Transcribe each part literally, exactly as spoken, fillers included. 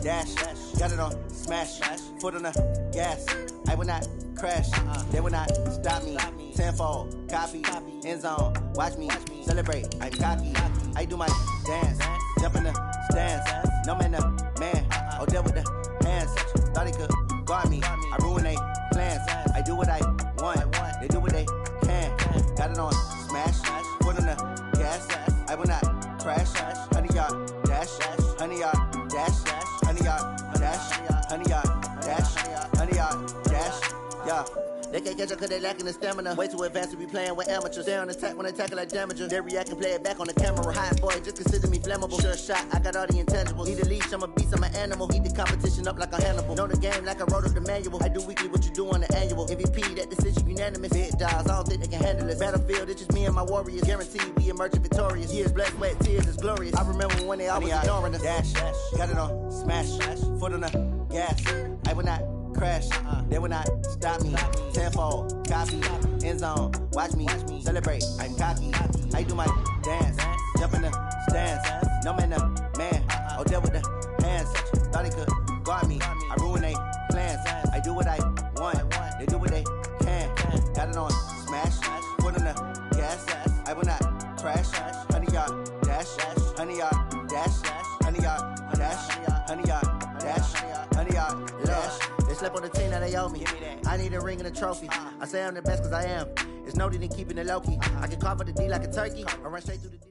dash. Got it on smash. Foot on the gas. I will not crash. They will not stop me. Tenfold, copy, end zone. Watch me celebrate. I'm cocky. I do my dance. Jump in the stands. No man, the man. Oh, there with the hands. Thought he could guard me. I ruin they plans. I do what I want. They do what they can. Got it on smash. Foot on the gas. I will not crash. Honey yard dash. Honey yard dash. Honey yard dash. Honey yard dash. Honey yard dash. Yeah. They can't catch up cause they lacking the stamina. Way too advanced to be playing with amateurs. Stay on attack when they tackle like damager. They react and play it back on the camera. Hot boy, just consider me flammable. Sure shot, I got all the intangibles. Need a leash, I'm a beast, I'm an animal. Eat the competition up like a Hannibal. Know the game like I wrote up the manual. I do weekly what you do on the annual. M V P, that decision unanimous. Big dogs, I don't think they can handle it. Battlefield, it's just me and my warriors. Guaranteed we emerge victorious. Years, blood, sweat, tears, it's glorious. I remember when they always ignoring us. Dash, got it on smash. Foot on the gas. I will not crash, they will not stop me. Tenfold, copy, end zone. Watch me celebrate. I'm cocky. I do my dance. Jump in the stands. No man, the man. Oh, there with the hands. Thought he could guard me. I ruin they plans. I do what I want. They do what they can. Got it on smash. Foot on the gas. I will not crash. Honey yard dash. Honey yard dash. Honey yard dash. Honey yard dash. Honey yard dash. They slept on the team that they owe me. I need a ring and a trophy. I say I'm the best cause I am. It's no need in keeping it low key. I can carve up the D like a turkey. I run straight through the D.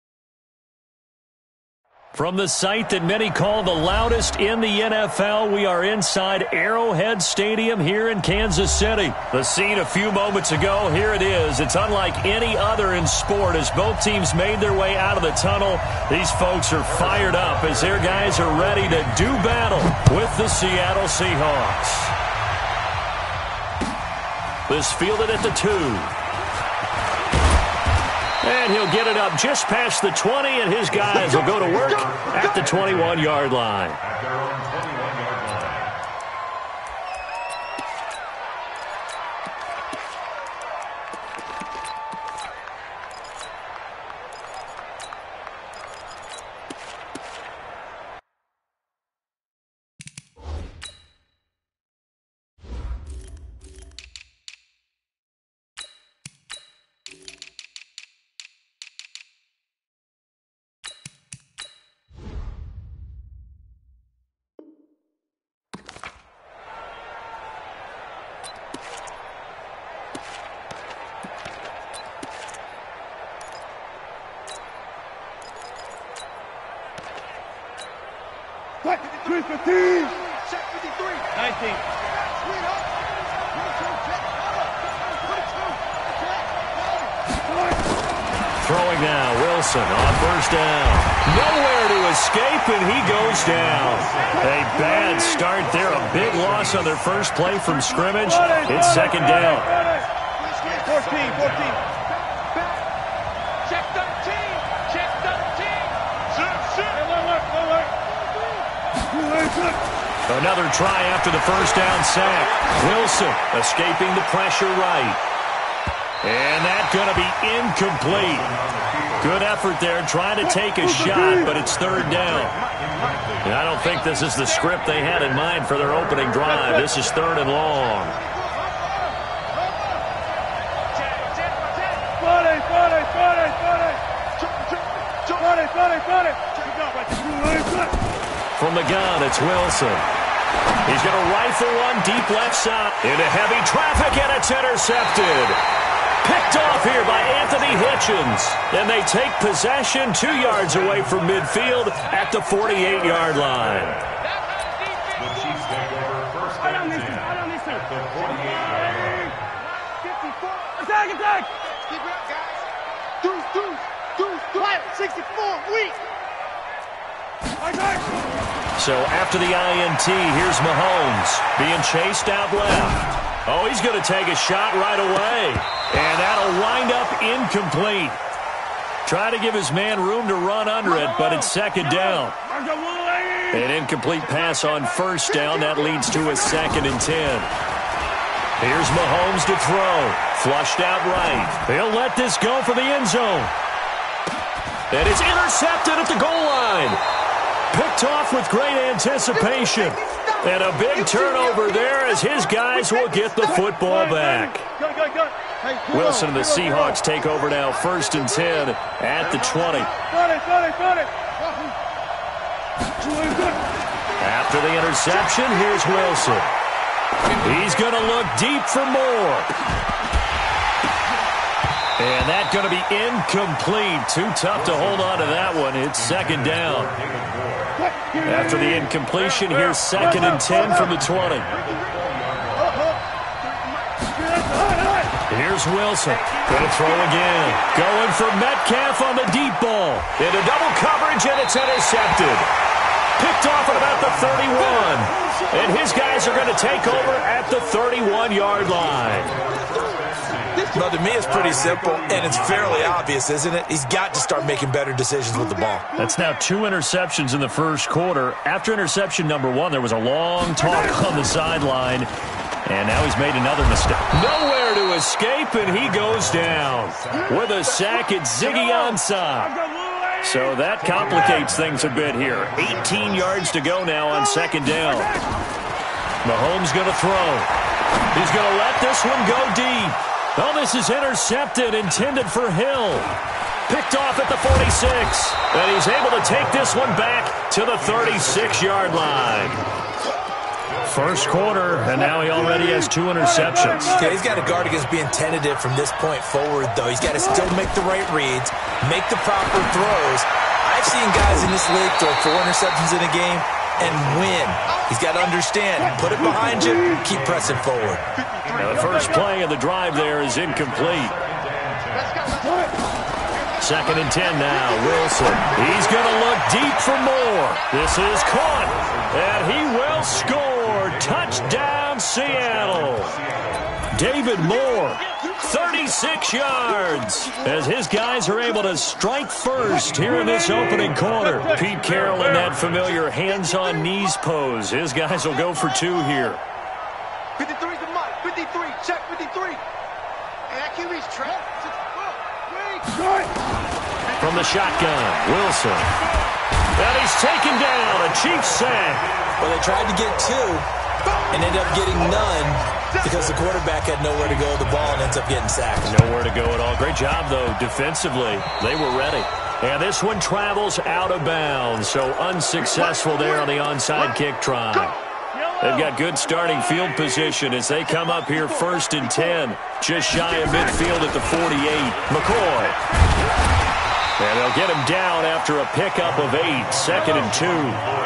From the site that many call the loudest in the N F L, we are inside Arrowhead Stadium here in Kansas City. The scene a few moments ago, here it is. It's unlike any other in sport as both teams made their way out of the tunnel. These folks are fired up as their guys are ready to do battle with the Seattle Seahawks. This fielded at the two. And he'll get it up just past the twenty, and his guys will go to work at the twenty-one-yard line. three fifteen. Check fifty-three. nineteen. Throwing now, Wilson on first down. Nowhere to escape, and he goes down. A bad start there, a big loss on their first play from scrimmage. It's second down. fourteen, fourteen. Check thirteen. Check thirteen. Another try after the first down sack. Wilson escaping the pressure right. And that's going to be incomplete. Good effort there trying to take a shot, but it's third down. And I don't think this is the script they had in mind for their opening drive. This is third and long. forty, forty, forty, forty. forty, forty, forty. From the gun, it's Wilson. He's going to rifle one deep left side into heavy traffic, and it's intercepted. Picked off here by Anthony Hitchens. And they take possession two yards away from midfield at the forty-eight-yard line. The Chiefs take over first down ten at the forty-eight-yard line. fifty-four. Attack, attack. Keep it up, guys. Deuce, deuce, deuce, deuce. sixty-four, weak. So after the I N T, here's Mahomes being chased out left. Oh, he's going to take a shot right away. And that'll wind up incomplete. Try to give his man room to run under it, but it's second down. An incomplete pass on first down. That leads to a second and ten. Here's Mahomes to throw. Flushed out right. He'll let this go for the end zone. And it's intercepted at the goal line. Picked off with great anticipation. And a big turnover there as his guys will get the football back. Wilson and the Seahawks take over now, first and ten at the twenty. After the interception, here's Wilson. He's going to look deep for more. And that's going to be incomplete. Too tough to hold on to that one. It's second down. After the incompletion, here's second and ten from the twenty. Here's Wilson. Going to throw again. Going for Metcalf on the deep ball. Into double coverage, and it's intercepted. Picked off at about the thirty-one. And his guys are going to take over at the thirty-one-yard line. Well, to me, it's pretty simple, and it's fairly obvious, isn't it? He's got to start making better decisions with the ball. That's now two interceptions in the first quarter. After interception number one, there was a long talk on the sideline, and now he's made another mistake. Nowhere to escape, and he goes down. With a sack, it's Ziggy Ansah. So that complicates things a bit here. eighteen yards to go now on second down. Mahomes going to throw. He's going to let this one go deep. Oh, this is intercepted, intended for Hill. Picked off at the forty-six. And he's able to take this one back to the thirty-six-yard line. First quarter, and now he already has two interceptions. Yeah, he's got to guard against being tentative from this point forward, though. He's got to still make the right reads, make the proper throws. I've seen guys in this league throw four interceptions in a game and win. He's got to understand, put it behind you, keep pressing forward. Now the first play of the drive there is incomplete. Second and ten now, Wilson. He's going to look deep for more. This is caught, and he will score. Touchdown, Seattle. David Moore, thirty-six yards, as his guys are able to strike first here in this opening quarter. Pete Carroll in that familiar hands-on knees pose. His guys will go for two here. fifty-three's the mark. fifty-three. Check fifty-three. And that Q B's trapped. From the shotgun, Wilson. And he's taken down. A Chiefs sack. Well, they tried to get two and ended up getting none because the quarterback had nowhere to go with the ball and ends up getting sacked. Nowhere to go at all. Great job, though, defensively. They were ready. And this one travels out of bounds, so unsuccessful there on the onside kick try. They've got good starting field position as they come up here first and ten, just shy of midfield at the forty-eight. McCoy. And they'll get him down after a pickup of eight, second and two.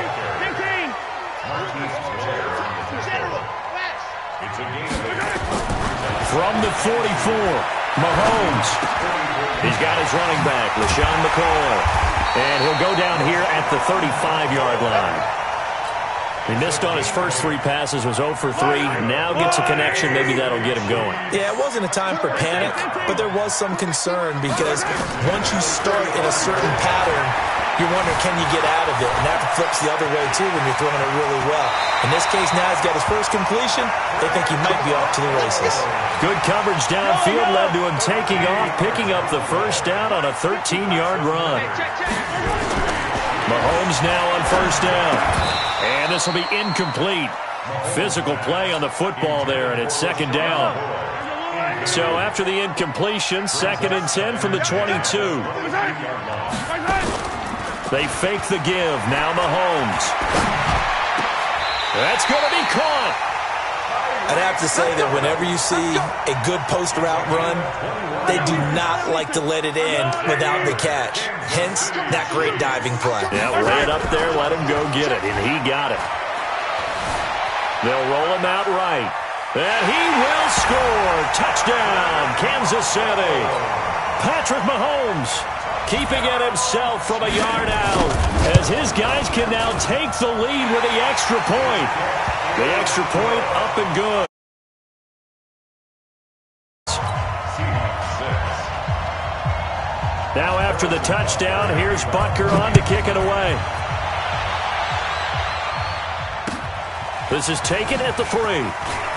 From the forty-four, Mahomes. He's got his running back, LaShawn McCoy. And he'll go down here at the thirty-five-yard line. He missed on his first three passes, was zero for three. Now gets a connection. Maybe that'll get him going. Yeah, it wasn't a time for panic, but there was some concern because once you start in a certain pattern, you're wondering, can you get out of it? And that flips the other way, too, when you're throwing it really well. In this case, now he's got his first completion. They think he might be off to the races. Good coverage downfield led to him taking off, picking up the first down on a thirteen-yard run. Mahomes now on first down. And this will be incomplete. Physical play on the football there, and it's second down. So after the incompletion, second and ten from the twenty-two. They fake the give. Now Mahomes. That's going to be caught. I'd have to say that whenever you see a good post route run, they do not like to let it end without the catch. Hence, that great diving play. Yeah, lay it up there, let him go get it, and he got it. They'll roll him out right. And he will score. Touchdown, Kansas City. Patrick Mahomes keeping it himself from a yard out as his guys can now take the lead with the extra point. The extra point up and good. Now after the touchdown, here's Butker on to kick it away. This is taken at the three.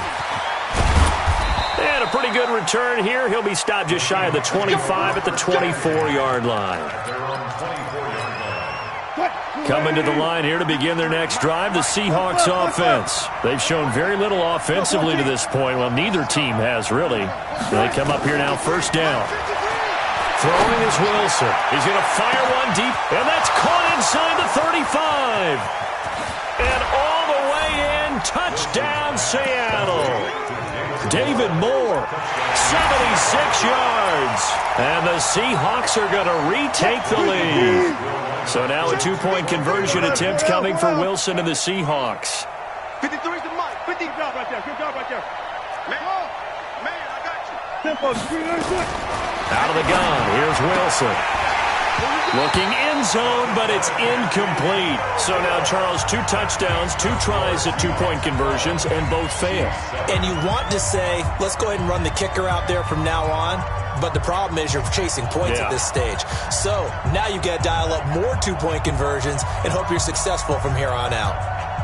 And a pretty good return here. He'll be stopped just shy of the twenty-five at the twenty-four-yard line. Coming to the line here to begin their next drive, the Seahawks offense. They've shown very little offensively to this point. Well, neither team has, really. They come up here now, first down. Throwing is Wilson. He's going to fire one deep, and that's caught inside the thirty-five. And all the way in, touchdown, Seattle. David Moore, seventy-six yards. And the Seahawks are going to retake the lead. So now a two-point conversion attempt coming for Wilson and the Seahawks. fifty-three's the Mike. fifty. Good job right there. Good job right there. Man, man, I got you. Tempo. Out of the gun, here's Wilson. Looking end zone, but it's incomplete. So now, Charles, two touchdowns, two tries at two-point conversions, and both fail. And you want to say, let's go ahead and run the kicker out there from now on. But the problem is you're chasing points yeah. at this stage. So now you got to dial up more two-point conversions and hope you're successful from here on out.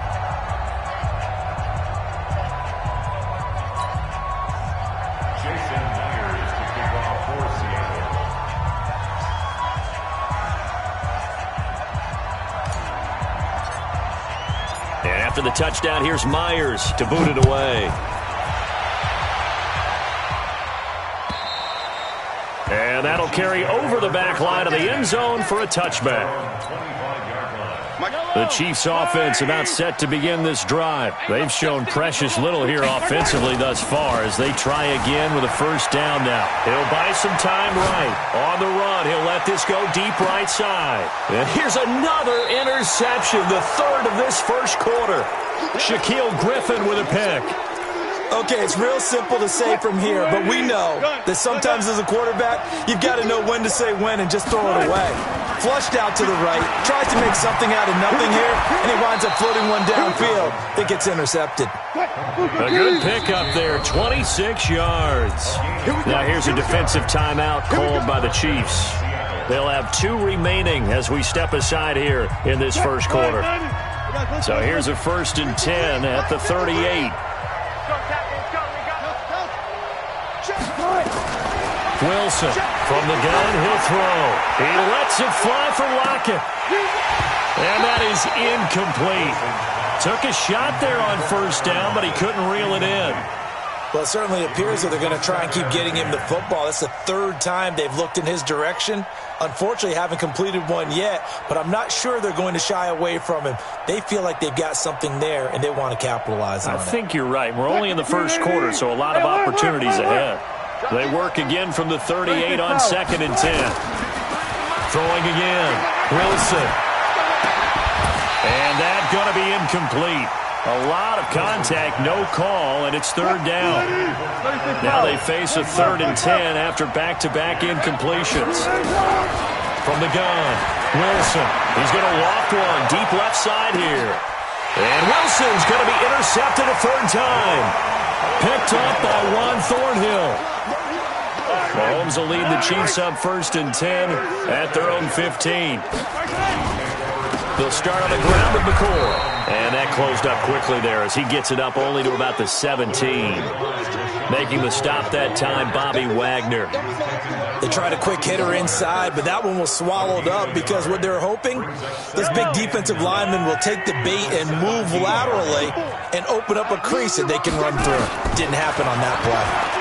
Jason Myers to kick off for Seattle. And after the touchdown, here's Myers to boot it away. And that'll carry over the back line of the end zone for a touchback. The Chiefs' offense about set to begin this drive. They've shown precious little here offensively thus far as they try again with a first down now. He'll buy some time right. On the run, he'll let this go deep right side. And here's another interception, the third of this first quarter. Shaquill Griffin with a pick. Okay, it's real simple to say from here, but we know that sometimes as a quarterback, you've got to know when to say when and just throw it away. Flushed out to the right, tries to make something out of nothing here, and he winds up floating one downfield that gets intercepted. A good pickup there, twenty-six yards. Now here's a defensive timeout called by the Chiefs. They'll have two remaining as we step aside here in this first quarter. So here's a first and ten at the thirty-eight. Wilson from the gun, he'll throw. He lets it fly for Lockett. And that is incomplete. Took a shot there on first down, but he couldn't reel it in. Well, it certainly appears that they're going to try and keep getting him the football. That's the third time they've looked in his direction. Unfortunately, haven't completed one yet, but I'm not sure they're going to shy away from him. They feel like they've got something there, and they want to capitalize on it. I think you're right. We're only in the first quarter, so a lot of opportunities ahead. They work again from the thirty-eight on second and ten. Throwing again. Wilson. And that's going to be incomplete. A lot of contact, no call, and it's third down. Now they face a third and ten after back-to-back incompletions. From the gun, Wilson. He's going to loft one deep left side here. And Wilson's going to be intercepted a third time. Picked up by Juan Thornhill. Mahomes will lead the Chiefs up first and ten at their own fifteen. They'll start on the ground with McCoy. And that closed up quickly there as he gets it up only to about the seventeen. Making the stop that time, Bobby Wagner. They tried a quick hitter inside, but that one was swallowed up because what they're hoping, this big defensive lineman will take the bait and move laterally and open up a crease that they can run through. Didn't happen on that play.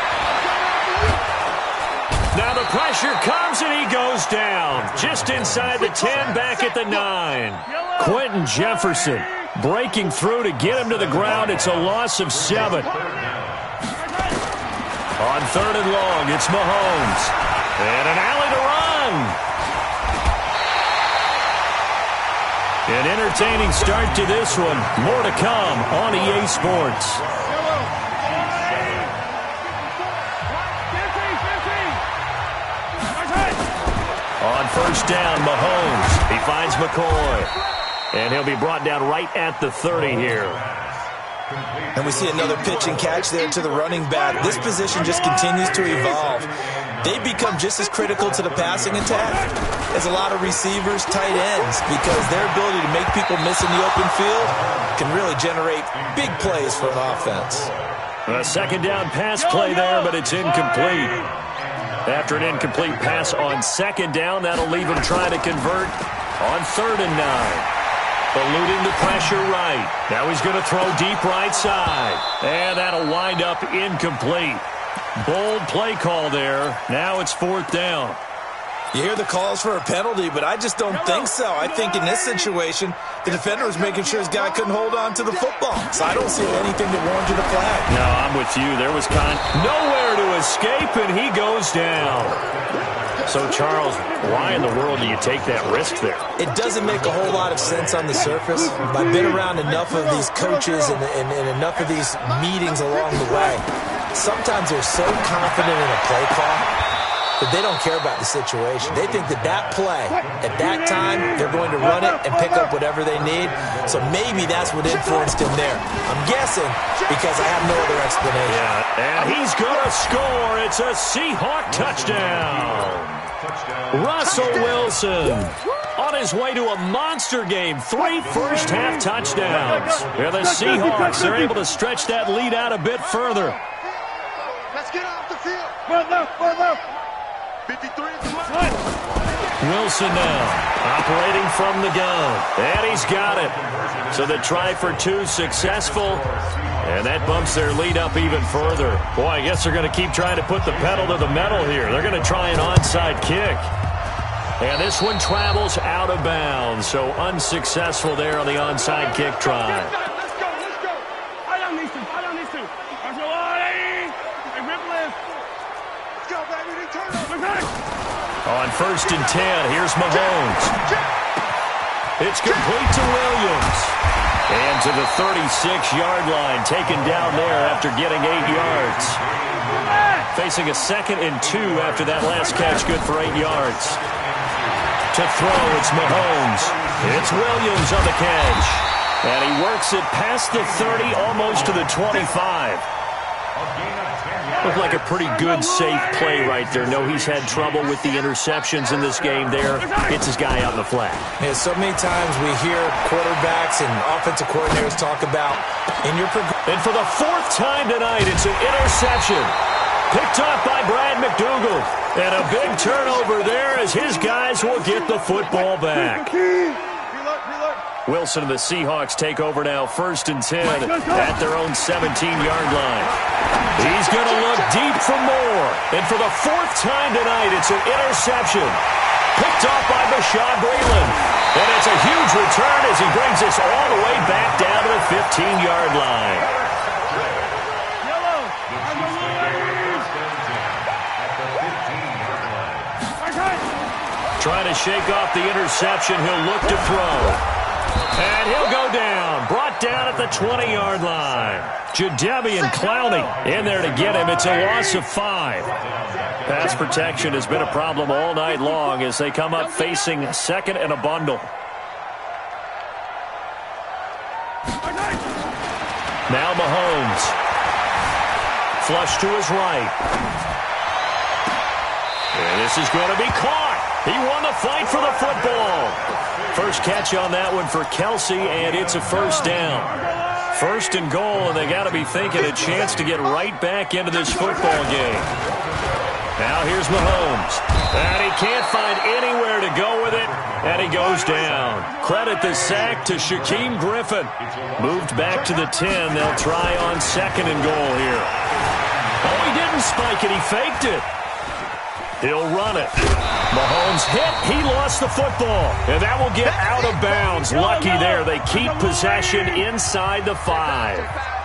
Now the pressure comes and he goes down. Just inside the ten, back at the nine. Quentin Jefferson breaking through to get him to the ground. It's a loss of seven. On third and long, it's Mahomes. And an alley to run. An entertaining start to this one. More to come on E A Sports. On first down, Mahomes. He finds McCoy. And he'll be brought down right at the thirty here. And we see another pitch and catch there to the running back. This position just continues to evolve. They become just as critical to the passing attack as a lot of receivers, tight ends, because their ability to make people miss in the open field can really generate big plays for an offense. A second down pass play there, but it's incomplete. After an incomplete pass on second down, that'll leave him trying to convert on third and nine. Eluding the pressure right. Now he's going to throw deep right side. And that'll wind up incomplete. Bold play call there. Now it's fourth down. You hear the calls for a penalty, but I just don't think so. I think in this situation, the defender was making sure his guy couldn't hold on to the football. So I don't see anything that warranted a flag. No, I'm with you. There was con nowhere to escape, and he goes down. So, Charles, why in the world do you take that risk there? It doesn't make a whole lot of sense on the surface. I've been around enough of these coaches and, and, and enough of these meetings along the way. Sometimes they're so confident in a play call that they don't care about the situation. They think that that play, at that time, they're going to run it and pick up whatever they need. So maybe that's what influenced him there. I'm guessing because I have no other explanation. Yeah, and he's going to score. It's a Seahawk touchdown. Russell Wilson on his way to a monster game. Three first-half touchdowns. Yeah, the Seahawks are able to stretch that lead out a bit further. Let's get off the field. Foot left, foot left. fifty-three is the line. Wilson now operating from the gun. And he's got it. So the try for two successful. And that bumps their lead up even further. Boy, I guess they're going to keep trying to put the pedal to the metal here. They're going to try an onside kick. And this one travels out of bounds. So unsuccessful there on the onside kick try. Let's go, let's go. I don't need to. I don't need to. Let's go. Hey, rip lift. Let's go, baby. Turn over. On first and ten, here's Mahomes. It's complete to Williams. And to the thirty-six-yard line, taken down there after getting eight yards. Facing a second and two after that last catch, good for eight yards. To throw, it's Mahomes. It's Williams on the catch. And he works it past the thirty, almost to the twenty-five. Looked like a pretty good, safe play right there. No, he's had trouble with the interceptions in this game there. Gets his guy out in the flat. Yeah, so many times we hear quarterbacks and offensive coordinators talk about in your and for the fourth time tonight, it's an interception. Picked up by Brad McDougald. And a big turnover there as his guys will get the football back. Wilson and the Seahawks take over now first and ten at their own seventeen-yard line. He's going to look deep for more. And for the fourth time tonight, it's an interception. Picked off by Bashaud Breeland. And it's a huge return as he brings us all the way back down to the fifteen-yard line. Trying to shake off the interception. He'll look to throw. And he'll go down. Brought down at the twenty-yard line. Jadeveon Clowney in there to get him. It's a loss of five. Pass protection has been a problem all night long as they come up facing second and a bundle. Now Mahomes. Flush to his right. And this is going to be caught. He won the fight for the football. First catch on that one for Kelsey, and it's a first down. First and goal, and they got to be thinking a chance to get right back into this football game. Now here's Mahomes. And he can't find anywhere to go with it, and he goes down. Credit the sack to Shaquem Griffin. Moved back to the ten. They'll try on second and goal here. Oh, he didn't spike it. He faked it. He'll run it. Mahomes hit. He lost the football. And that will get out of bounds. Lucky there. They keep possession inside the five.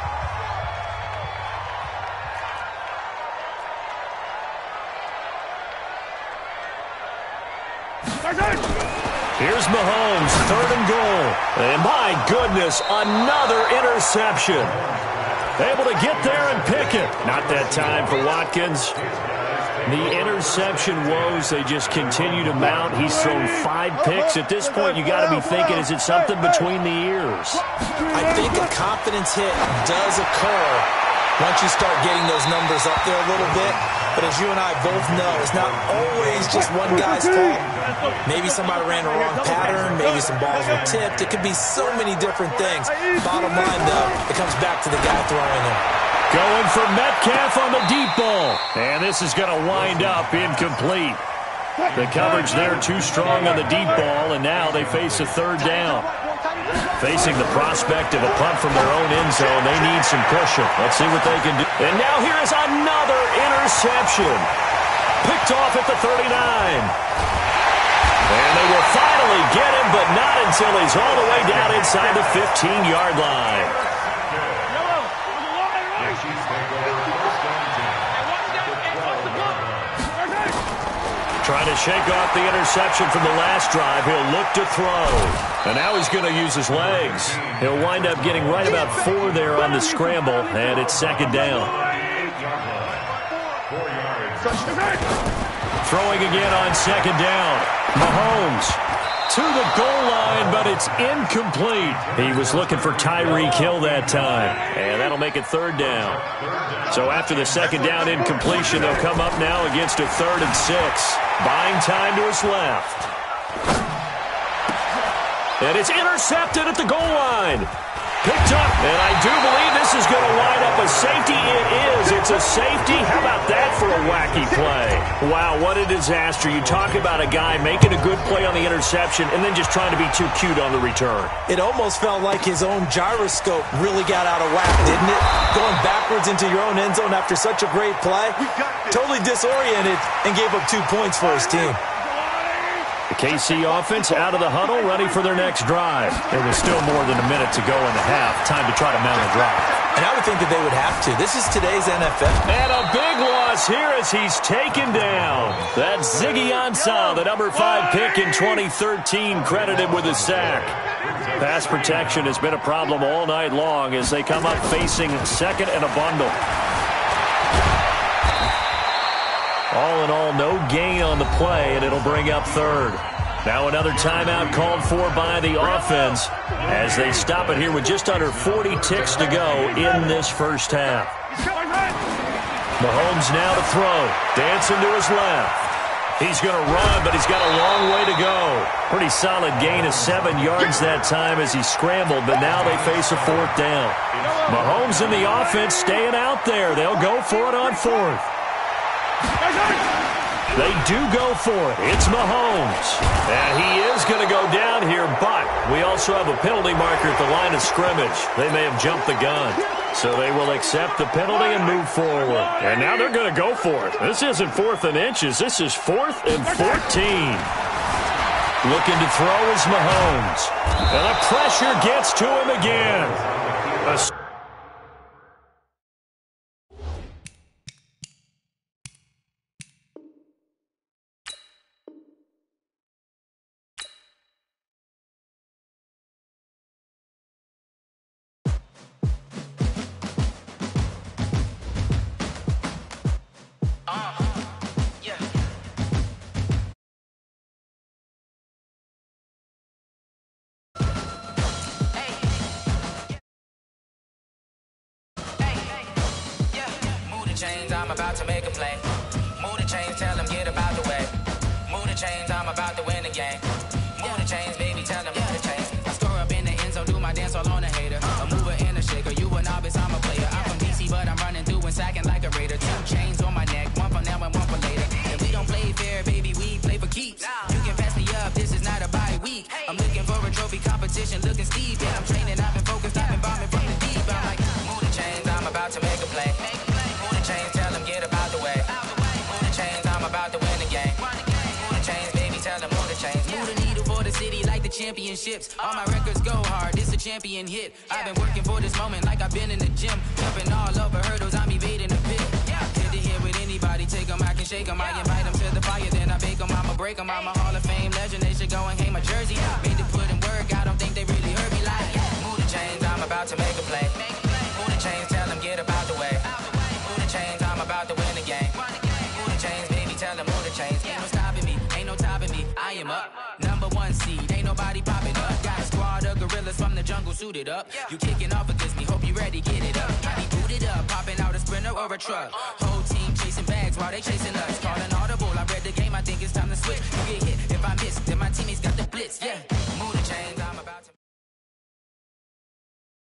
Here's Mahomes, third and goal. And my goodness, another interception. Able to get there and pick it. Not that time for Watkins. The interception woes, they just continue to mount. He's thrown five picks. At this point, you got to be thinking, is it something between the ears? I think a confidence hit does occur once you start getting those numbers up there a little bit. But as you and I both know, it's not always just one guy's fault. Maybe somebody ran a wrong pattern. Maybe some balls were tipped. It could be so many different things. Bottom line, though, it comes back to the guy throwing them. Going for Metcalf on the deep ball. And this is going to wind up incomplete. The coverage there too strong on the deep ball, and now they face a third down. Facing the prospect of a punt from their own end zone, they need some cushion. Let's see what they can do. And now here is another interception. Picked off at the thirty-nine. And they will finally get him, but not until he's all the way down inside the fifteen-yard line. Trying to shake off the interception from the last drive. He'll look to throw. And now he's going to use his legs. He'll wind up getting right about four there on the scramble, and it's second down. Throwing again on second down. Mahomes to the goal line, but it's incomplete. He was looking for Tyreek Hill that time, and that'll make it third down. So after the second down incompletion, they'll come up now against a third and six. Buying time to his left. And it's intercepted at the goal line. Picked up, and I do believe this is going to wind up a safety. It is. It's a safety. How about that for a wacky play? Wow, what a disaster. You talk about a guy making a good play on the interception and then just trying to be too cute on the return. It almost felt like his own gyroscope really got out of whack, didn't it? Going backwards into your own end zone after such a great play. Totally disoriented and gave up two points for his team. The K C offense out of the huddle, ready for their next drive. There was still more than a minute to go in the half. Time to try to mount a drive. And I would think that they would have to. This is today's N F L. And a big loss here as he's taken down. That's Ziggy Ansah, the number five pick in twenty thirteen, credited with a sack. Pass protection has been a problem all night long as they come up facing second and a bundle. All in all, no gain on the play, and it'll bring up third. Now another timeout called for by the offense as they stop it here with just under forty ticks to go in this first half. Mahomes now to throw. Dancing to his left. He's going to run, but he's got a long way to go. Pretty solid gain of seven yards that time as he scrambled, but now they face a fourth down. Mahomes and the offense staying out there. They'll go for it on fourth. They do go for it. It's Mahomes. And he is going to go down here, but we also have a penalty marker at the line of scrimmage. They may have jumped the gun. So they will accept the penalty and move forward. And now they're going to go for it. This isn't fourth and inches. This is fourth and fourteen. Looking to throw is Mahomes. And the pressure gets to him again. A I'm about to make a play. Move the chains, tell them get about the way. Move the chains, I'm about to win the game. Move the chains, baby, tell them move the chains. I score up in the end zone, do my dance all on a hater. A mover and a shaker, you a novice, I'm a player. I'm from D C, but I'm running through and sacking like a raider. Two chains on my neck, one for now and one for later. And we don't play fair, baby, we play for keeps. You can pass me up, this is not a bye week. I'm looking for a trophy competition, looking steep. And I'm training, I've been focused, I've been bombing from the deep. I'm like, move the chains, I'm about to make a play. Move the chains, tell them get about the way. Move the chains, I'm about to win the game. Move the chains, baby, tell them move the chains. Move the needle for the city like the championships. All my records go hard, this a champion hit. I've been working for this moment like I've been in the gym. Jumping all over hurdles, I'm evading the pit. Hit it here with anybody, take them, I can shake them. I invite them to the fire, then I bake them, I'ma break them. I'm a Hall of Fame legend, they should go and hang my jersey. Made to put in work, I don't think they really heard me like. Move the chains, I'm about to make a play. Move the chains, tell them get about the way. Move the chains, I'm about to win the game. Move the chains, baby, tell them move the chains. Ain't no stopping me, ain't no topping me, I am up. Number one seed, ain't nobody popping up. Got a squad of gorillas from the jungle suited up. You kicking off against me, hope you ready, get it up. I be booted up, popping out a sprinter or a truck. Whole team chasing bags while they chasing us. Calling audible, I read the game, I think it's time to switch. You get hit, if I miss, then my teammates got the blitz, yeah. Move the chains, I'm about to...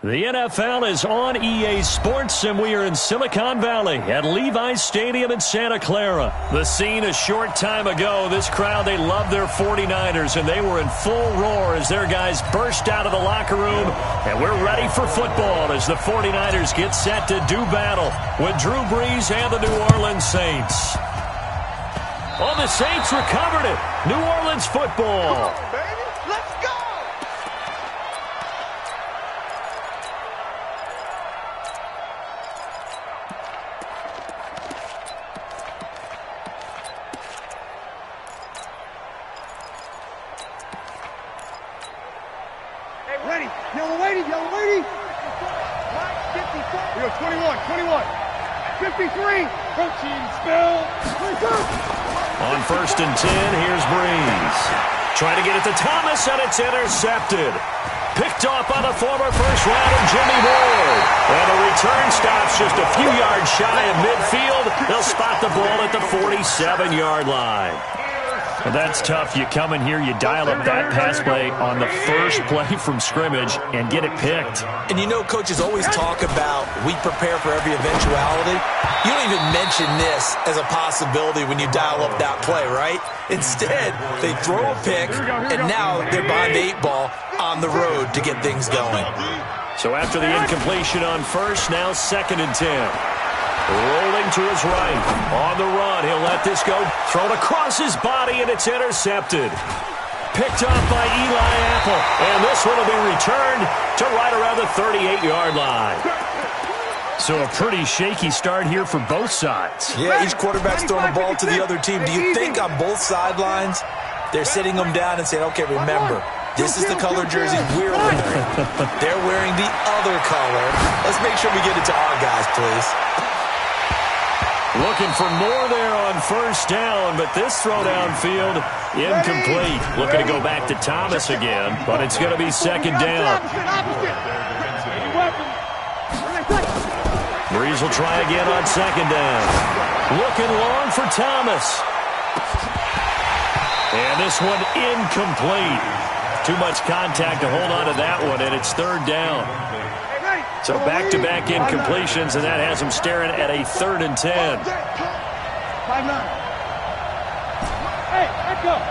The N F L is on E A Sports, and we are in Silicon Valley at Levi's Stadium in Santa Clara. The scene a short time ago, this crowd, they love their forty-niners, and they were in full roar as their guys burst out of the locker room, and we're ready for football as the forty-niners get set to do battle with Drew Brees and the New Orleans Saints. Oh, the Saints recovered it. New Orleans football. Come on, baby. Let's go. Ready. Yellow waiting. Yellow waiting. fifty-four. We go twenty-one. twenty-one. fifty-three. Coaching spell. On first and ten, here's Brees. Trying to get it to Thomas, and it's intercepted. Picked off by the former first-rounder Jimmy Ward. And the return stops just a few yards shy of midfield. They'll spot the ball at the forty-seven-yard line. Well, that's tough. You come in here, you dial up that pass play on the first play from scrimmage and get it picked. And you know, coaches always talk about we prepare for every eventuality. You don't even mention this as a possibility when you dial up that play, right? Instead, they throw a pick, and now they're behind the eight ball on the road to get things going. So after the incompletion on first, now second and ten. Rolling to his right. On the run, he'll let this go. Thrown across his body, and it's intercepted. Picked off by Eli Apple. And this one will be returned to right around the thirty-eight-yard line. So a pretty shaky start here for both sides. Yeah, each quarterback's throwing the ball to the other team. Do you think on both sidelines they're sitting them down and saying, okay, remember, this is the color jersey we're wearing. They're wearing the other color. Let's make sure we get it to our guys, please. Looking for more there on first down, but this throw downfield, incomplete. Looking to go back to Thomas again, but it's going to be second down. Brees will try again on second down. Looking long for Thomas. And this one incomplete. Too much contact to hold on to that one, and it's third down. So back-to-back incompletions, and that has him staring at a third and ten. five nine. Hey, let's go.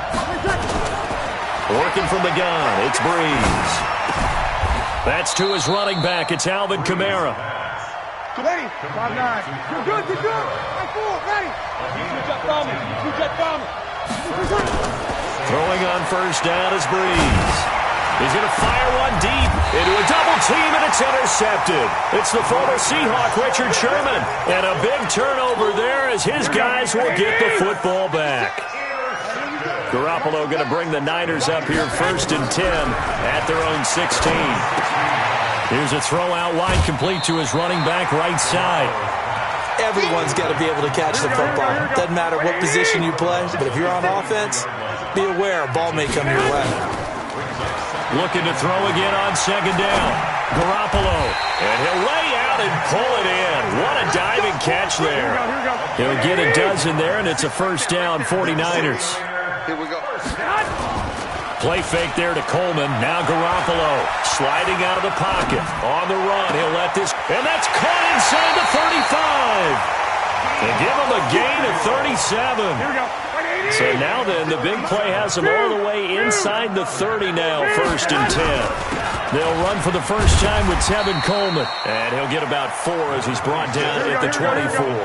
Working from the gun, it's Brees. That's to his running back. It's Alvin Kamara. Ready. five nine. You're good, you're good. five four, ready. Two jet bomber. Two jet bomber. Throwing on first down is Brees. He's going to fire one deep into a double team, and it's intercepted. It's the former Seahawk, Richard Sherman. And a big turnover there as his guys will get the football back. Garoppolo going to bring the Niners up here first and ten at their own sixteen. Here's a throw out wide, complete to his running back right side. Everyone's got to be able to catch the football. Doesn't matter what position you play, but if you're on offense, be aware a ball may come your way. Looking to throw again on second down. Garoppolo. And he'll lay out and pull it in. What a diving catch there. He'll get a dozen there, and it's a first down, forty-niners. Here we go. Play fake there to Coleman. Now Garoppolo sliding out of the pocket. On the run, he'll let this, and that's caught inside the thirty-five. They give him a gain of thirty-seven. Here we go. So now then, the big play has him all the way inside the thirty now, first and ten. They'll run for the first time with Tevin Coleman. And he'll get about four as he's brought down at the twenty-four.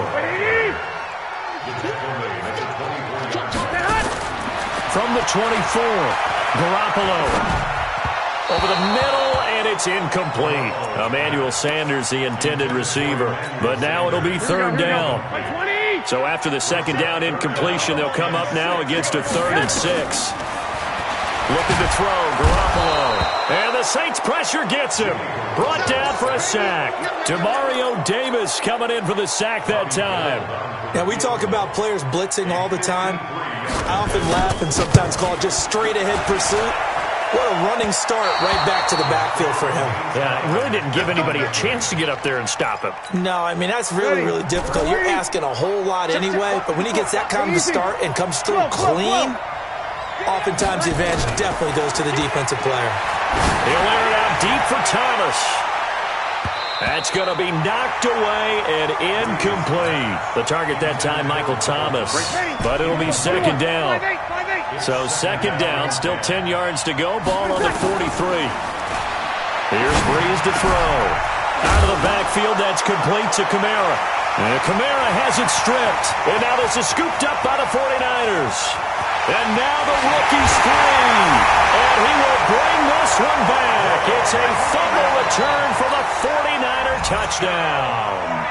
From the twenty-four, Garoppolo. Over the middle, and it's incomplete. Emmanuel Sanders, the intended receiver. But now it'll be third down. So after the second down incompletion, they'll come up now against a third and six. Looking to throw, Garoppolo. And the Saints pressure gets him. Brought down for a sack. Demario Davis coming in for the sack that time. Now, we talk about players blitzing all the time. I often laugh and sometimes call it just straight-ahead pursuit. What a running start right back to the backfield for him. Yeah, it really didn't give anybody a chance to get up there and stop him. No, I mean, that's really, really difficult. You're asking a whole lot anyway, but when he gets that kind of a start and comes through clean, oftentimes the advantage definitely goes to the defensive player. He'll air it out deep for Thomas. That's going to be knocked away and incomplete. The target that time, Michael Thomas. But it'll be second down. So second down, still ten yards to go. Ball on the forty-three. Here's Breeze to throw. Out of the backfield, that's complete to Kamara. And Kamara has it stripped. And now this is scooped up by the forty-niners. And now the rookie's free. And he will bring this one back. It's a fumble return for the forty-niner touchdown.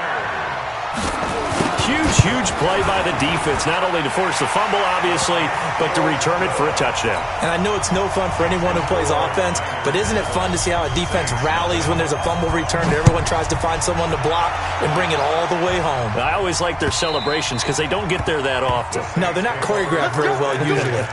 Huge, huge play by the defense, not only to force the fumble, obviously, but to return it for a touchdown. And I know it's no fun for anyone who plays offense, but isn't it fun to see how a defense rallies when there's a fumble return and everyone tries to find someone to block and bring it all the way home? I always like their celebrations because they don't get there that often. No, they're not choreographed very well usually.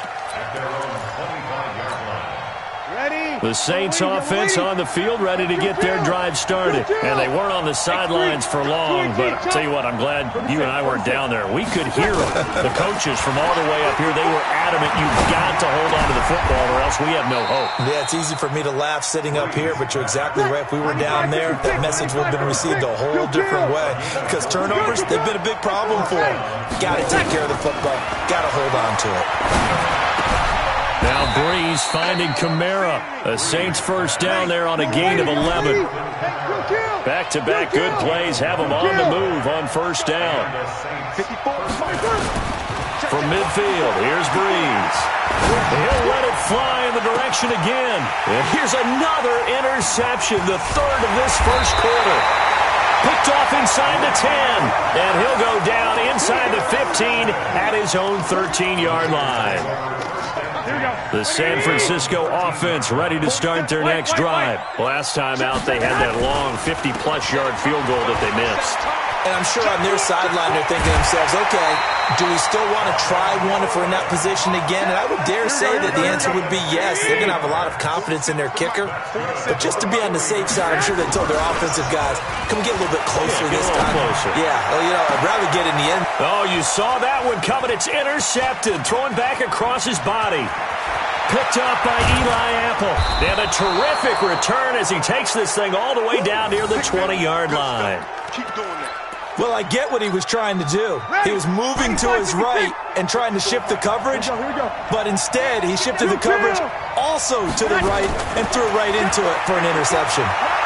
The Saints offense on the field, ready to get their drive started. And they weren't on the sidelines for long, but I'll tell you what, I'm glad you and I weren't down there. We could hear them. The coaches from all the way up here, they were adamant, you've got to hold on to the football or else we have no hope. Yeah, it's easy for me to laugh sitting up here, but you're exactly right. If we were down there, that message would have been received a whole different way. Because turnovers, they've been a big problem for them. Got to take care of the football. Got to hold on to it. Now Breeze finding Kamara. The Saints first down there on a gain of eleven. Back-to-back good plays have them on the move on first down. From midfield, here's Breeze. He'll let it fly in the direction again. And here's another interception, the third of this first quarter. Picked off inside the ten. And he'll go down inside the fifteen at his own thirteen-yard line. The San Francisco offense ready to start their next drive. Last time out, they had that long fifty-plus yard field goal that they missed. And I'm sure on their sideline they're thinking to themselves, okay, do we still want to try one if we're in that position again? And I would dare say that the answer would be yes. They're going to have a lot of confidence in their kicker. But just to be on the safe side, I'm sure they told their offensive guys, come get a little bit closer yeah, this time. Closer. Yeah, well, you know, I'd rather get in the end. Oh, you saw that one coming. It's intercepted, thrown back across his body. Picked up by Eli Apple. And a terrific return as he takes this thing all the way down near the twenty-yard line. Keep doing that. Well, I get what he was trying to do. He was moving to his right and trying to shift the coverage, but instead he shifted the coverage also to the right and threw right into it for an interception.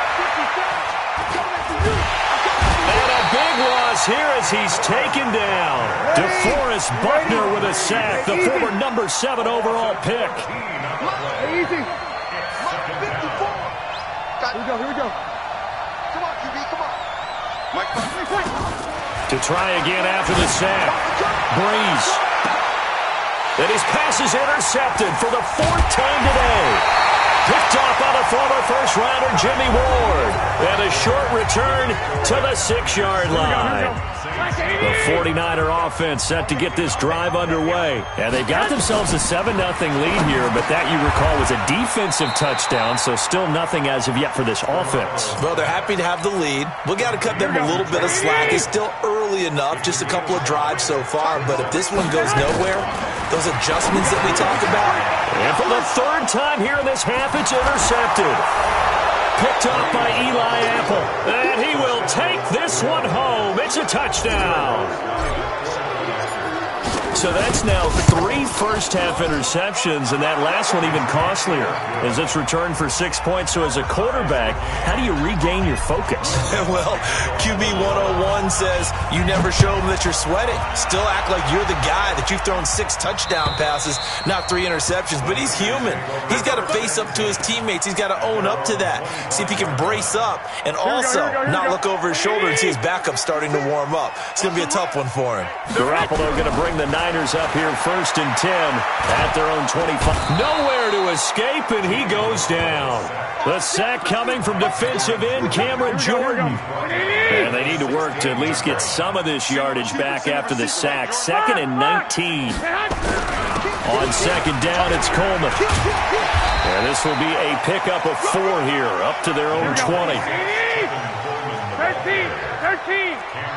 And a big loss here as he's taken down. DeForest Buckner with a sack, the former number seven overall pick. Easy. fifty-four. Here we go, here we go. Come on, Q B, come on. Mike, Mike, Mike. To try again after the sack. Breeze. And his pass is intercepted for the fourth time today. Picked off by the former first-rounder Jimmy Ward. And a short return to the six-yard line. The forty-niner offense set to get this drive underway. And they've got themselves a seven nothing lead here, but that, you recall, was a defensive touchdown, so still nothing as of yet for this offense. Well, they're happy to have the lead. We got to cut them a little bit of slack. It's still early enough, just a couple of drives so far, but if this one goes nowhere, those adjustments that we talked about. And for the third time here in this half, it's intercepted. Picked up by Eli Apple. And he will take this one home. It's a touchdown. So that's now three first-half interceptions, and that last one even costlier as it's returned for six points. So as a quarterback, how do you regain your focus? Well, Q B one oh one says you never show them that you're sweating. Still act like you're the guy, that you've thrown six touchdown passes, not three interceptions. But he's human. He's got to face up to his teammates. He's got to own up to that. See if he can brace up and also not look over his shoulder and see his backup starting to warm up. It's going to be a tough one for him. Garoppolo going to bring the Niners up here first and ten at their own twenty-five. Nowhere to escape, and he goes down. The sack coming from defensive end Cameron Jordan. And they need to work to at least get some of this yardage back after the sack. Second and nineteen. On second down, it's Coleman. And this will be a pickup of four here, up to their own twenty. thirteen, thirteen.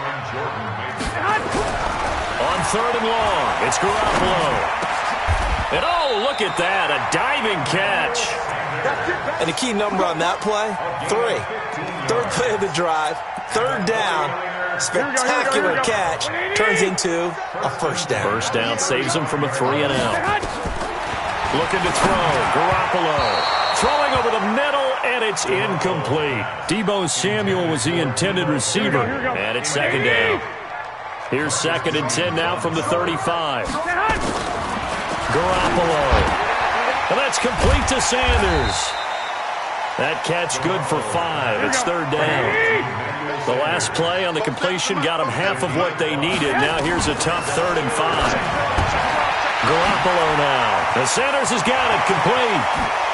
On third and long, it's Garoppolo. And oh, look at that, a diving catch. And the key number on that play, three. Third play of the drive, third down, spectacular catch, turns into a first down. First down saves him from a three and out. Looking to throw, Garoppolo. Throwing over the middle, and it's incomplete. Deebo Samuel was the intended receiver, and it's second down. Here's second and ten now from the thirty-five. Garoppolo. And that's complete to Sanders. That catch good for five. It's third down. The last play on the completion got them half of what they needed. Now here's a tough third and five. Garoppolo now. And Sanders has got it complete.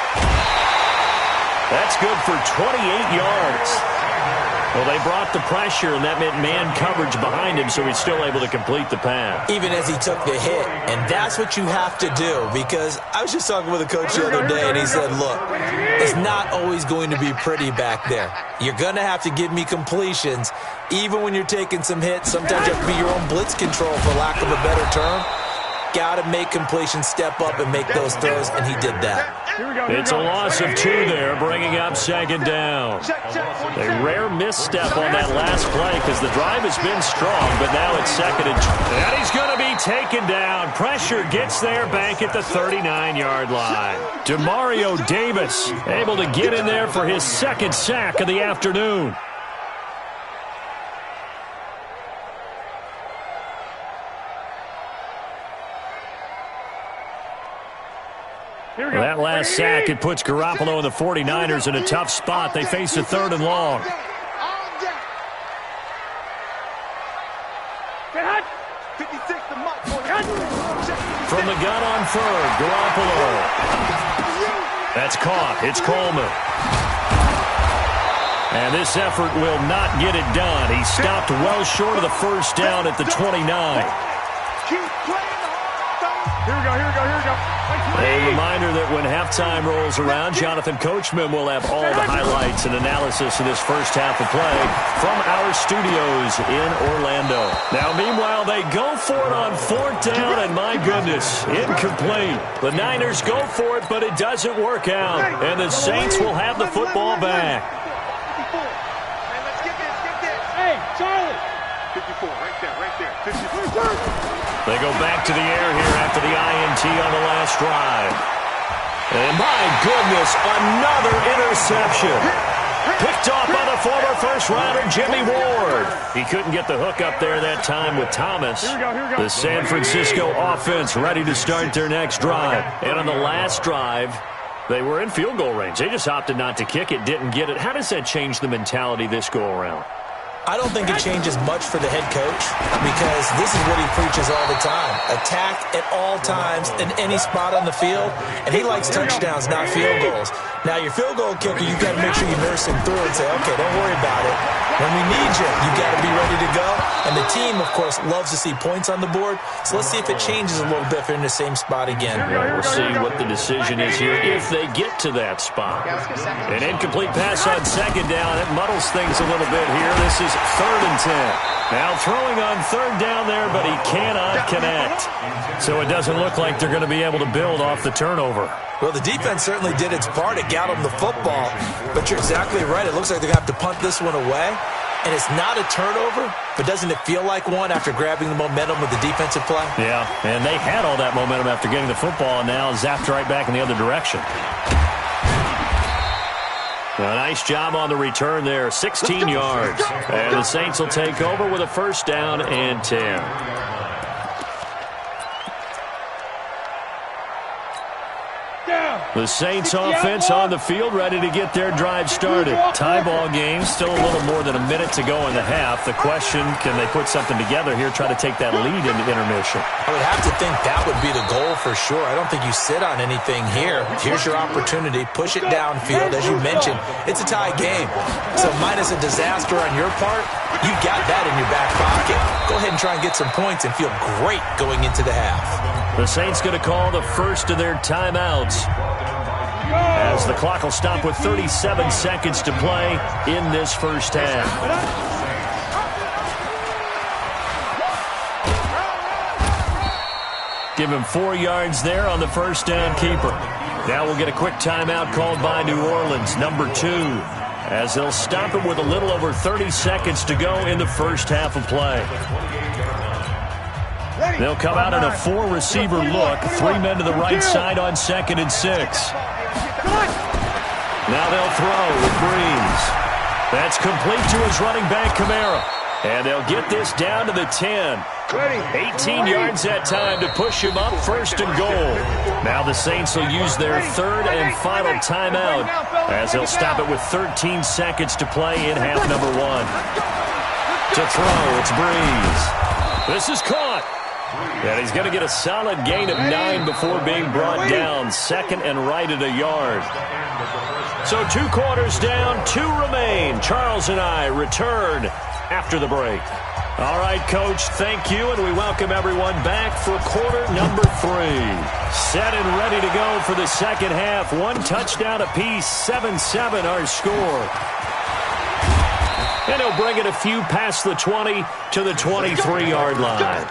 That's good for twenty-eight yards. Well, they brought the pressure, and that meant man coverage behind him, so he's still able to complete the pass. Even as he took the hit, and that's what you have to do, because I was just talking with a coach the other day, and he said, look, it's not always going to be pretty back there. You're going to have to give me completions, even when you're taking some hits. Sometimes you have to be your own blitz control, for lack of a better term. Got to make completions, step up, and make those throws, and he did that. It's a loss of two there, bringing up second down. A rare misstep on that last play because the drive has been strong, but now it's second and two. And he's going to be taken down. Pressure gets there back at the thirty-nine-yard line. Demario Davis able to get in there for his second sack of the afternoon. That last sack, it puts Garoppolo and the forty-niners in a tough spot. They face a third and long. From the gun on third, Garoppolo. That's caught. It's Coleman. And this effort will not get it done. He stopped well short of the first down at the twenty-nine. Here we go, here we go, here we go. A reminder that when halftime rolls around, Jonathan Coachman will have all the highlights and analysis of this first half of play from our studios in Orlando. Now, meanwhile, they go for it on fourth down, and my goodness, incomplete. The Niners go for it, but it doesn't work out, and the Saints will have the football back. Hey, Charlie. fifty-four, right there, right there. fifty-four. They go back to the air here after the I N T on the last drive. And my goodness, another interception. Picked off by the former first-rounder Jimmy Ward. He couldn't get the hook up there that time with Thomas. Here we go, here we go. The San Francisco offense ready to start their next drive. And on the last drive, they were in field goal range. They just opted not to kick it, didn't get it. How does that change the mentality this go-around? I don't think it changes much for the head coach because this is what he preaches all the time. Attack at all times in any spot on the field, and he likes touchdowns, not field goals. Now, your field goal kicker, you've got to make sure you nurse him through and say, okay, don't worry about it. When we need you, you've got to be ready to go. And the team, of course, loves to see points on the board. So let's see if it changes a little bit if they're in the same spot again. Yeah, we'll see what the decision is here if they get to that spot. An incomplete pass on second down. It muddles things a little bit here. This is third and ten. Now throwing on third down there, but he cannot connect. So it doesn't look like they're going to be able to build off the turnover. Well, the defense certainly did its part. It got them the football. But you're exactly right. It looks like they're going to have to punt this one away. And it's not a turnover, but doesn't it feel like one after grabbing the momentum with the defensive play? Yeah, and they had all that momentum after getting the football, and now zapped right back in the other direction. A nice job on the return there, sixteen yards. And the Saints will take over with a first down and ten. The Saints offense on the field, ready to get their drive started. Tie ball game, still a little more than a minute to go in the half. The question, can they put something together here, try to take that lead into intermission? I would have to think that would be the goal for sure. I don't think you sit on anything here. Here's your opportunity. Push it downfield. As you mentioned, it's a tie game. So minus a disaster on your part, you got that in your back pocket. Go ahead and try and get some points and feel great going into the half. The Saints going to call the first of their timeouts, as the clock will stop with thirty-seven seconds to play in this first half. Give him four yards there on the first down keeper. Now we'll get a quick timeout called by New Orleans, number two, as they'll stop it with a little over thirty seconds to go in the first half of play. They'll come out in a four-receiver look, three men to the right side on second and six. Now they'll throw with Breeze. That's complete to his running back, Kamara. And they'll get this down to the ten. eighteen yards that time to push him up first and goal. Now the Saints will use their third and final timeout as they'll stop it with thirteen seconds to play in half number one. To throw, it's Breeze. This is caught. And he's going to get a solid gain of nine before being brought down. Second and right at a yard. So two quarters down, two remain. Charles and I return after the break. All right, Coach, thank you, and we welcome everyone back for quarter number three. Set and ready to go for the second half. One touchdown apiece, seven seven our score. And he'll bring it a few past the twenty to the twenty-three-yard line.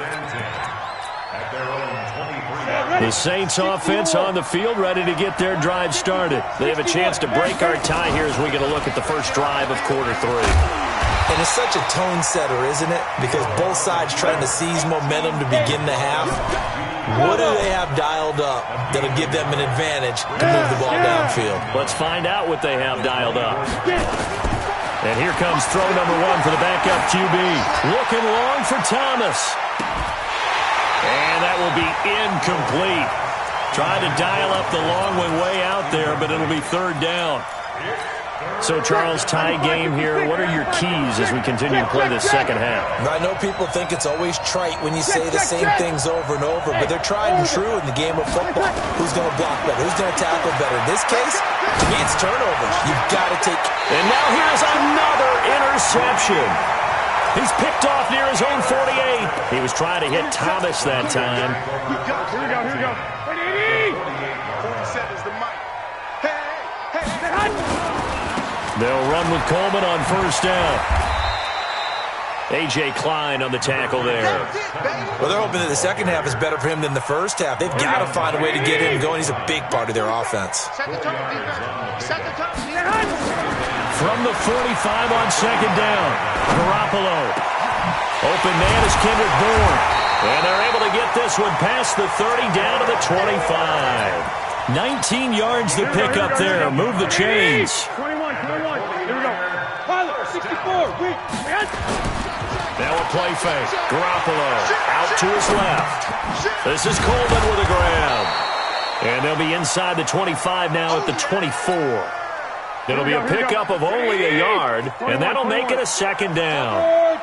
The Saints offense on the field, ready to get their drive started. They have a chance to break our tie here as we get a look at the first drive of quarter three. And it's such a tone setter, isn't it? Because both sides trying to seize momentum to begin the half. What do they have dialed up that'll give them an advantage to move the ball downfield? Let's find out what they have dialed up. And here comes throw number one for the backup Q B. Looking long for Thomas. And that will be incomplete. Tried to dial up the long one way out there, but it'll be third down. So, Charles, tie game here. What are your keys as we continue to play this second half? I know people think it's always trite when you say the same things over and over, but they're tried and true in the game of football. Who's going to block better? Who's going to tackle better? In this case, to me, it's turnovers. You've got to take... And now here's another interception. He's picked off near his own forty-eight. He was trying to hit Thomas that time. Here we go, here we go, here we go. forty-seven's the mic. Hey, hey, hey. They'll run with Coleman on first down. A J. Klein on the tackle there. Well, they're hoping that the second half is better for him than the first half. They've got to find a way to get him going. He's a big part of their offense. Set the tone, defense. Set the tone, defense. From the forty-five on second down, Garoppolo. Open man is Kendrick Bourne. And they're able to get this one past the thirty down to the twenty-five. nineteen yards to pick up there. Move the chains. twenty-one, twenty-one. Here we go. Pilot, sixty-four. Wait. Now a play fake. Garoppolo out to his left. This is Coleman with a grab. And they'll be inside the twenty-five now at the twenty-four. It'll be a pickup of only a yard, and that'll make it a second down.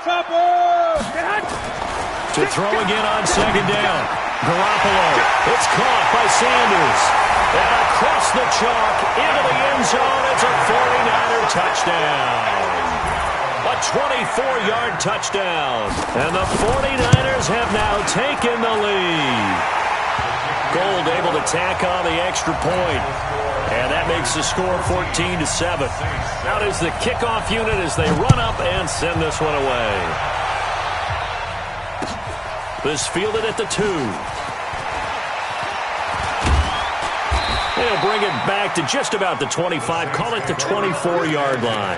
To throw again on second down. Garoppolo. It's caught by Sanders. And across the chalk into the end zone. It's a forty-niner touchdown. A twenty-four-yard touchdown. And the forty-niners have now taken the lead. Gold able to tack on the extra point. And that makes the score fourteen to seven. Out is the kickoff unit as they run up and send this one away. This fielded at the two. They'll bring it back to just about the twenty-five. Call it the twenty-four-yard line.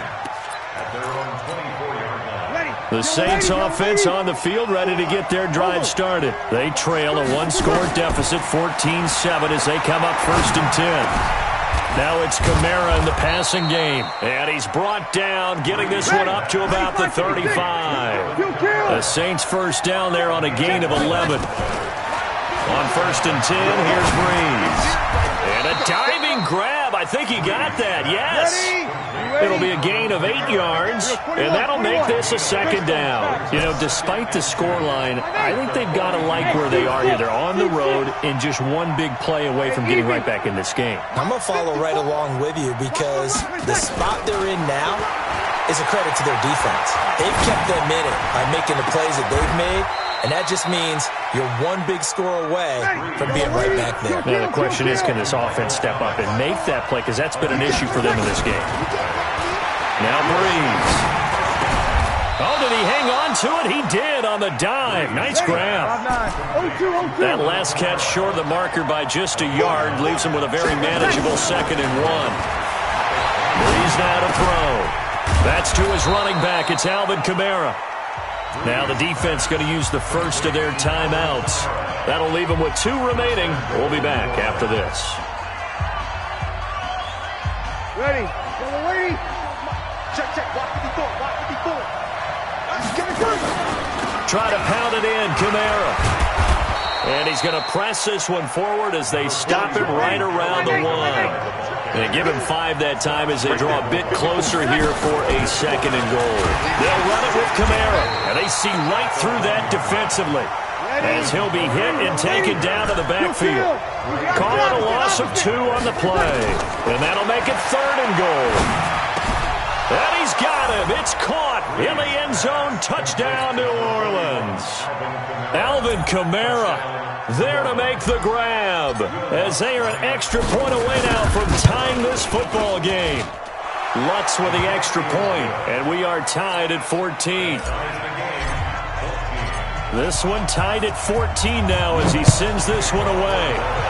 The Saints offense on the field ready to get their drive started. They trail a one-score deficit, fourteen seven, as they come up first and ten. Now it's Kamara in the passing game. And he's brought down, getting this one up to about the thirty-five. The Saints first down there on a gain of eleven. On first and ten, here's Breeze. And a diving grab. I think he got that. Yes. It'll be a gain of eight yards, and that'll make this a second down. You know, despite the scoreline, I think they've got to like where they are here. They're on the road and just one big play away from getting right back in this game. I'm going to follow right along with you because the spot they're in now is a credit to their defense. They've kept them in it by making the plays that they've made, and that just means you're one big score away from being right back there. Now the question is, can this offense step up and make that play? Because that's been an issue for them in this game. Now Breeze. Oh, did he hang on to it? He did on the dive. Nice grab. That last catch short of the marker by just a yard leaves him with a very manageable second and one. Breeze now to throw. That's to his running back. It's Alvin Kamara. Now the defense going to use the first of their timeouts. That'll leave them with two remaining. We'll be back after this. Ready. Ready. Check, check. Watch fifty-four. Watch fifty-four. Try to pound it in, Kamara. And he's going to press this one forward as they stop him right around the one. And give him five that time as they draw a bit closer here for a second and goal. They'll run it with Kamara, and they see right through that defensively as he'll be hit and taken down to the backfield. Call it a loss of two on the play, and that'll make it third and goal. And he's got him. It's caught in the end zone. Touchdown, New Orleans. Alvin Kamara there to make the grab as they are an extra point away now from tying this football game. Lutz with the extra point, and we are tied at fourteen. This one tied at fourteen now as he sends this one away.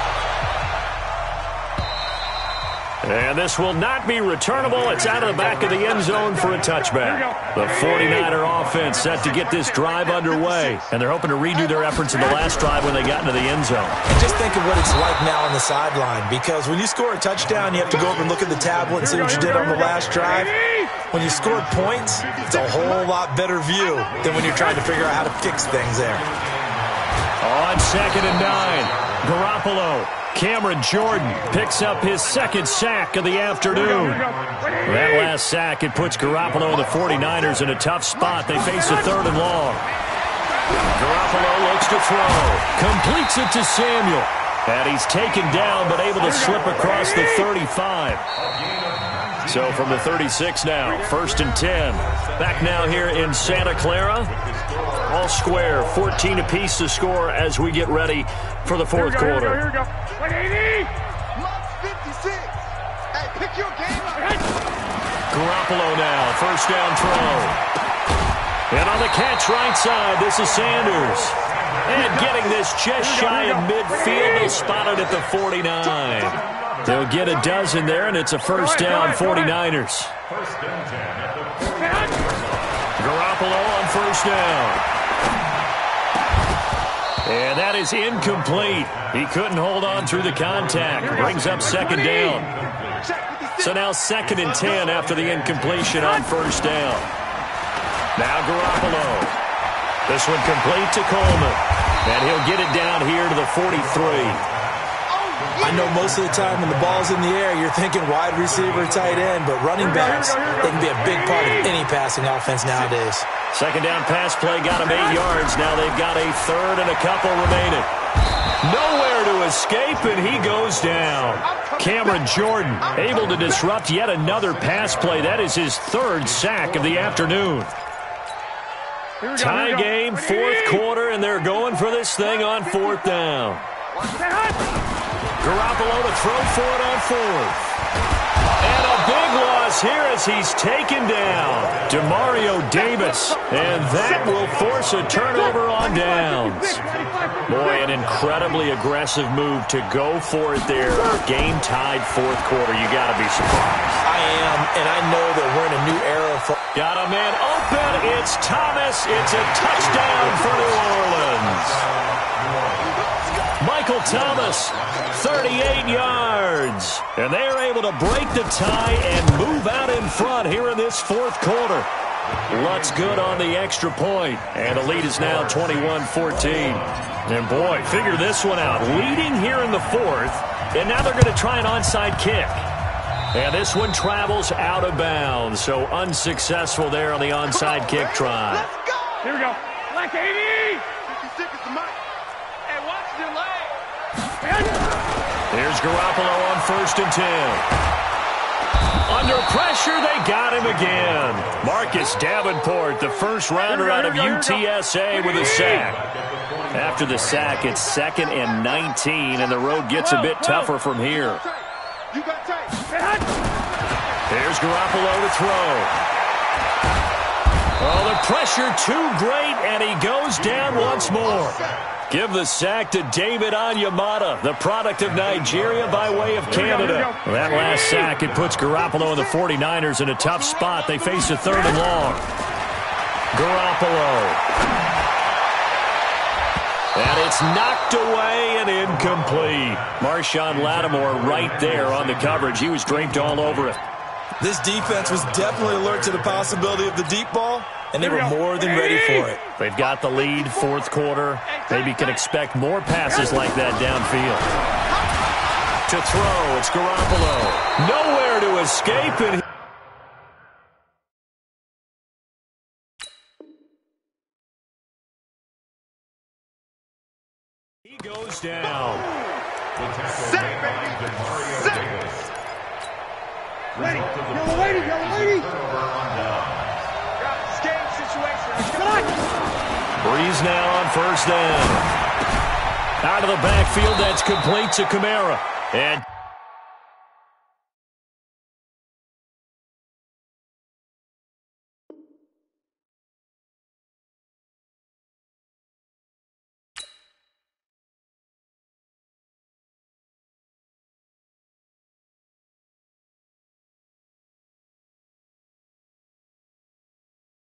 And this will not be returnable. It's out of the back of the end zone for a touchback. The forty-niner offense set to get this drive underway, and they're hoping to redo their efforts in the last drive when they got into the end zone. And just think of what it's like now on the sideline, because when you score a touchdown, you have to go over and look at the tablet and see what you did on the last drive. When you scored points, it's a whole lot better view than when you're trying to figure out how to fix things there. On second and nine, Garoppolo. Cameron Jordan picks up his second sack of the afternoon. That last sack, it puts Garoppolo and the forty-niners in a tough spot. They face a third and long. Garoppolo looks to throw. Completes it to Samuel. And he's taken down but able to slip across the thirty-five. So from the thirty-six now, first and ten. Back now here in Santa Clara. All square, fourteen apiece to score as we get ready for the fourth here we go, quarter. Here we go, here we go. eighty! fifty-six! Hey, pick your game up! Garoppolo now, first down throw. And on the catch right side, this is Sanders. And getting this just shy of midfield, they spotted at the forty-nine. They'll get a dozen there, and it's a first down, forty-niners. Garoppolo on first down. And that is incomplete. He couldn't hold on through the contact. Brings up second down. So now second and ten after the incompletion on first down. Now Garoppolo. This one complete to Coleman. And he'll get it down here to the forty-three. I know most of the time when the ball's in the air, you're thinking wide receiver, tight end, but running backs, they can be a big part of any passing offense nowadays. Second down pass play got him eight yards. Now they've got a third and a couple remaining. Nowhere to escape, and he goes down. Cameron Jordan able to disrupt yet another pass play. That is his third sack of the afternoon. Tie game, fourth quarter, and they're going for this thing on fourth down. Garoppolo to throw for it on fourth. And a big loss here as he's taken down. Demario Davis. And that will force a turnover on downs. Boy, an incredibly aggressive move to go for it there. Game tied fourth quarter. You got to be surprised. I am, and I know that we're in a new era. For got a man open. It's Thomas. It's a touchdown for New Orleans. Michael Thomas, thirty-eight yards. And they are able to break the tie and move out in front here in this fourth quarter. Lutz good on the extra point. And the lead is now twenty-one fourteen. And boy, figure this one out. Leading here in the fourth. And now they're going to try an onside kick. And this one travels out of bounds. So unsuccessful there on the onside kick try. Let's go! Here we go. Black eighty! fifty-six is the mic. Hey, watch the leg. Here's Garoppolo on first and ten. Under pressure, they got him again. Marcus Davenport, the first rounder out of U T S A with a sack. After the sack, it's second and nineteen, and the road gets a bit tougher from here. Here's Garoppolo to throw. Oh, the pressure too great, and he goes down once more. Give the sack to David Onyemata, the product of Nigeria by way of Canada. That last sack, it puts Garoppolo and the forty-niners in a tough spot. They face a third and long. Garoppolo. And it's knocked away and incomplete. Marshawn Lattimore right there on the coverage. He was draped all over it. This defense was definitely alert to the possibility of the deep ball, and they were more than ready for it. They've got the lead, fourth quarter. Maybe can expect more passes like that downfield. To throw, it's Garoppolo. Nowhere to escape, and he goes down. Set, baby. Set. Ready. Yellow lady, yellow lady. Got this game situation. Come on. Breeze now on first down. Out of the backfield, that's complete to Kamara. And